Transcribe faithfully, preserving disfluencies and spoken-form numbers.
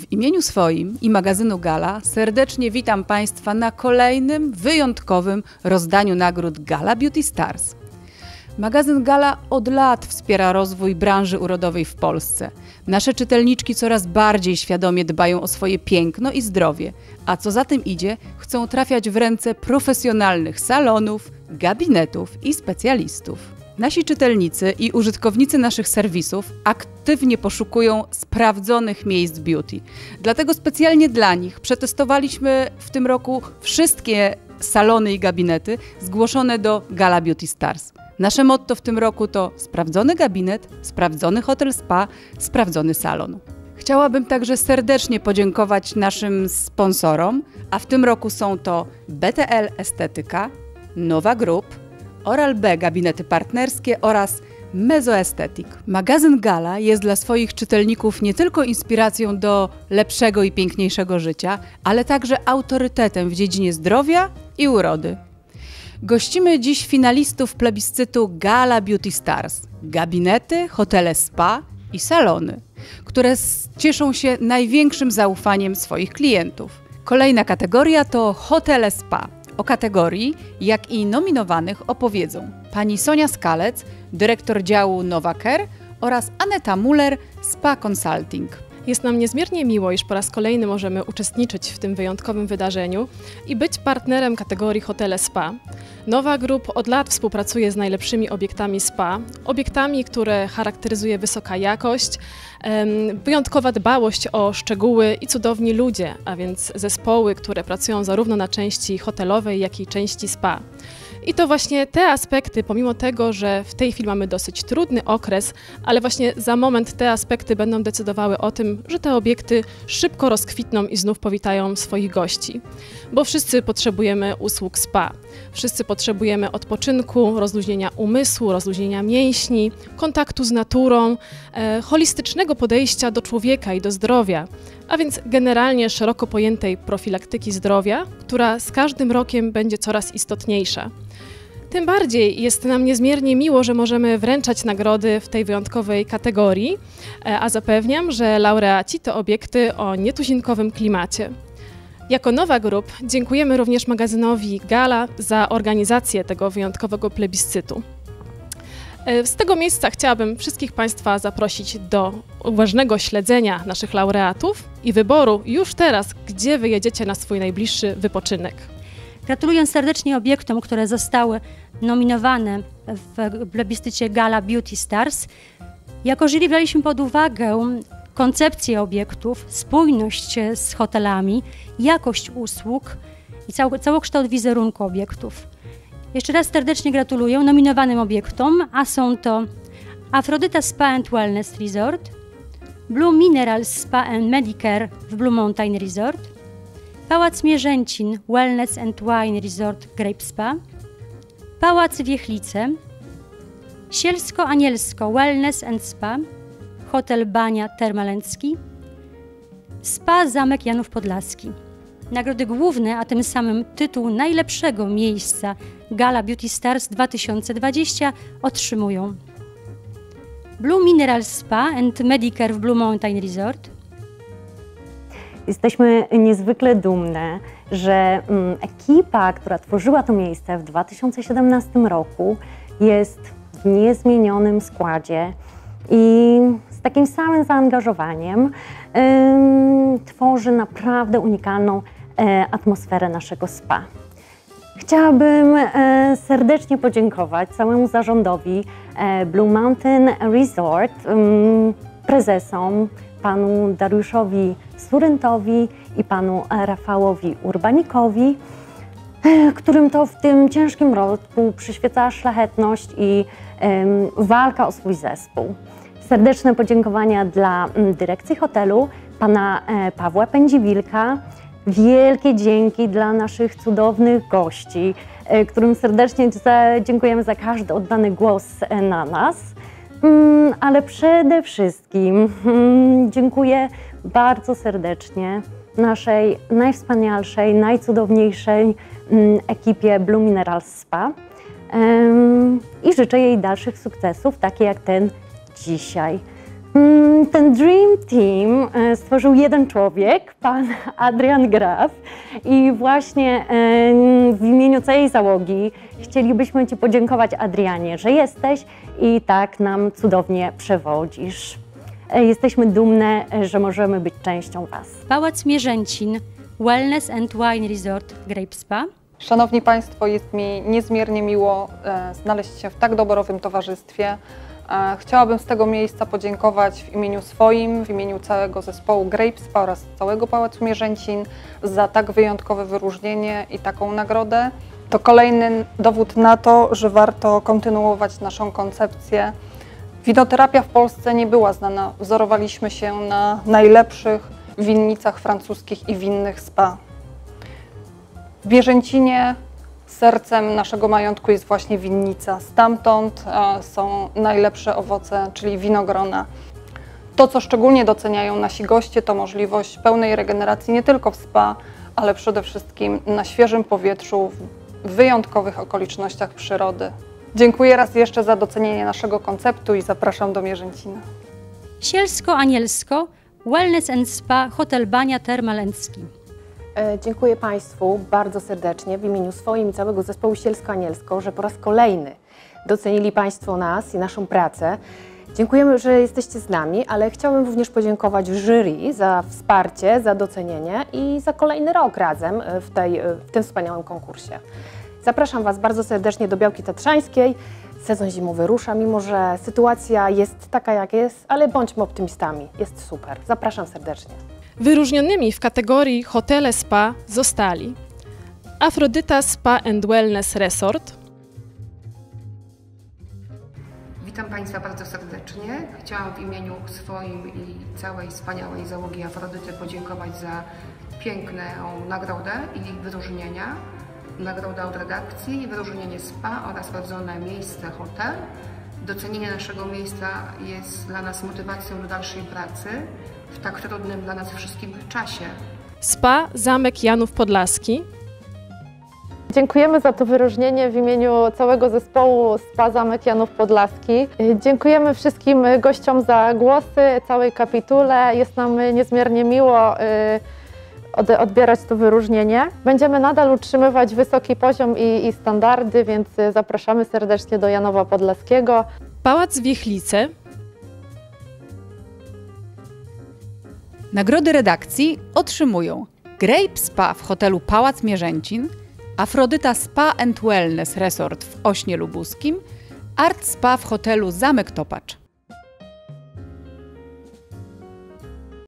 W imieniu swoim i magazynu Gala serdecznie witam Państwa na kolejnym wyjątkowym rozdaniu nagród Gala Beauty Stars. Magazyn Gala od lat wspiera rozwój branży urodowej w Polsce. Nasze czytelniczki coraz bardziej świadomie dbają o swoje piękno i zdrowie, a co za tym idzie, chcą trafiać w ręce profesjonalnych salonów, gabinetów i specjalistów. Nasi czytelnicy i użytkownicy naszych serwisów aktywnie poszukują sprawdzonych miejsc beauty. Dlatego specjalnie dla nich przetestowaliśmy w tym roku wszystkie salony i gabinety zgłoszone do Gala Beauty Stars. Nasze motto w tym roku to sprawdzony gabinet, sprawdzony hotel spa, sprawdzony salon. Chciałabym także serdecznie podziękować naszym sponsorom, a w tym roku są to B T L Estetyka, Nowa Group, Oral-B Gabinety Partnerskie oraz Mezoestetik. Magazyn Gala jest dla swoich czytelników nie tylko inspiracją do lepszego i piękniejszego życia, ale także autorytetem w dziedzinie zdrowia i urody. Gościmy dziś finalistów plebiscytu Gala Beauty Stars. Gabinety, hotele spa i salony, które cieszą się największym zaufaniem swoich klientów. Kolejna kategoria to hotele spa. O kategorii, jak i nominowanych opowiedzą pani Sonia Skalec, dyrektor działu Nowa Care oraz Aneta Muller, Spa Consulting. Jest nam niezmiernie miło, iż po raz kolejny możemy uczestniczyć w tym wyjątkowym wydarzeniu i być partnerem kategorii hotele spa. Nowa Group od lat współpracuje z najlepszymi obiektami spa, obiektami, które charakteryzuje wysoka jakość, wyjątkowa dbałość o szczegóły i cudowni ludzie, a więc zespoły, które pracują zarówno na części hotelowej, jak i części spa. I to właśnie te aspekty, pomimo tego, że w tej chwili mamy dosyć trudny okres, ale właśnie za moment te aspekty będą decydowały o tym, że te obiekty szybko rozkwitną i znów powitają swoich gości. Bo wszyscy potrzebujemy usług spa. Wszyscy potrzebujemy odpoczynku, rozluźnienia umysłu, rozluźnienia mięśni, kontaktu z naturą, e, holistycznego podejścia do człowieka i do zdrowia, a więc generalnie szeroko pojętej profilaktyki zdrowia, która z każdym rokiem będzie coraz istotniejsza. Tym bardziej jest nam niezmiernie miło, że możemy wręczać nagrody w tej wyjątkowej kategorii, a zapewniam, że laureaci to obiekty o nietuzinkowym klimacie. Jako Nowa Group dziękujemy również magazynowi Gala za organizację tego wyjątkowego plebiscytu. Z tego miejsca chciałabym wszystkich Państwa zaprosić do uważnego śledzenia naszych laureatów i wyboru już teraz, gdzie wyjedziecie na swój najbliższy wypoczynek. Gratuluję serdecznie obiektom, które zostały nominowane w plebiscycie Gala Beauty Stars. Jako jury braliśmy pod uwagę koncepcję obiektów, spójność z hotelami, jakość usług i cały, całokształt wizerunku obiektów. Jeszcze raz serdecznie gratuluję nominowanym obiektom, a są to Aphrodita Spa and Wellness Resort, Blue Minerals Spa and Medicare w Blue Mountain Resort, Pałac Mierzęcin Wellness and Wine Resort Grape Spa, Pałac Wiechlice, Sielsko-Anielsko Wellness and Spa, Hotel Bania Termalencki, Spa Zamek Janów Podlaski. Nagrody główne, a tym samym tytuł najlepszego miejsca Gala Beauty Stars dwa tysiące dwadzieścia otrzymują Blue Minerals Spa and Medicare w Blue Mountain Resort. Jesteśmy niezwykle dumne, że um, ekipa, która tworzyła to miejsce w dwa tysiące siedemnastym roku, jest w niezmienionym składzie i z takim samym zaangażowaniem um, tworzy naprawdę unikalną e, atmosferę naszego spa. Chciałabym e, serdecznie podziękować całemu zarządowi e, Blue Mountain Resort, um, prezesom, panu Dariuszowi Suryntowi i panu Rafałowi Urbanikowi, którym to w tym ciężkim roku przyświecała szlachetność i um, walka o swój zespół. Serdeczne podziękowania dla um, dyrekcji hotelu, pana e, Pawła Pędziwilka. Wielkie dzięki dla naszych cudownych gości, e, którym serdecznie za, dziękujemy za każdy oddany głos e, na nas. Mm, ale przede wszystkim mm, dziękuję bardzo serdecznie naszej najwspanialszej, najcudowniejszej mm, ekipie Blue Minerals Spa ym, i życzę jej dalszych sukcesów, takie jak ten dzisiaj. Ten Dream Team stworzył jeden człowiek, pan Adrian Graf, i właśnie w imieniu całej załogi chcielibyśmy Ci podziękować, Adrianie, że jesteś i tak nam cudownie przewodzisz. Jesteśmy dumne, że możemy być częścią Was. Pałac Mierzęcin, Wellness and Wine Resort Grape Spa. Szanowni Państwo, jest mi niezmiernie miło e, znaleźć się w tak doborowym towarzystwie. E, chciałabym z tego miejsca podziękować w imieniu swoim, w imieniu całego zespołu Grape Spa oraz całego Pałacu Mierzęcin za tak wyjątkowe wyróżnienie i taką nagrodę. To kolejny dowód na to, że warto kontynuować naszą koncepcję. Winoterapia w Polsce nie była znana. Wzorowaliśmy się na najlepszych winnicach francuskich i winnych spa. W Mierzęcinie sercem naszego majątku jest właśnie winnica. Stamtąd e, są najlepsze owoce, czyli winogrona. To, co szczególnie doceniają nasi goście, to możliwość pełnej regeneracji nie tylko w spa, ale przede wszystkim na świeżym powietrzu, w wyjątkowych okolicznościach przyrody. Dziękuję raz jeszcze za docenienie naszego konceptu i zapraszam do Mierzęcina. Sielsko-Anielsko, Wellness and Spa, Hotel Bania Termal and Ski. Dziękuję Państwu bardzo serdecznie w imieniu swoim i całego zespołu Sielsko-Anielsko, że po raz kolejny docenili Państwo nas i naszą pracę. Dziękujemy, że jesteście z nami, ale chciałabym również podziękować jury za wsparcie, za docenienie i za kolejny rok razem w, tej, w tym wspaniałym konkursie. Zapraszam Was bardzo serdecznie do Białki Tatrzańskiej. Sezon zimowy rusza, mimo że sytuacja jest taka jak jest, ale bądźmy optymistami. Jest super. Zapraszam serdecznie. Wyróżnionymi w kategorii hotele spa zostali Afrodyta Spa and Wellness Resort. Witam Państwa bardzo serdecznie. Chciałam w imieniu swoim i całej wspaniałej załogi Afrodyty podziękować za piękną nagrodę i wyróżnienia. Nagroda od redakcji, wyróżnienie spa oraz rodzone miejsce hotel. Docenienie naszego miejsca jest dla nas motywacją do dalszej pracy w tak trudnym dla nas wszystkich czasie. Spa Zamek Janów Podlaski. Dziękujemy za to wyróżnienie w imieniu całego zespołu Spa Zamek Janów Podlaski. Dziękujemy wszystkim gościom za głosy, całej kapitule. Jest nam niezmiernie miło odbierać to wyróżnienie. Będziemy nadal utrzymywać wysoki poziom i, i standardy, więc zapraszamy serdecznie do Janowa Podlaskiego. Pałac Wiechlice. Nagrody redakcji otrzymują Grape Spa w hotelu Pałac Mierzęcin, Afrodyta Spa and Wellness Resort w Ośnie Lubuskim, Art Spa w hotelu Zamek Topacz.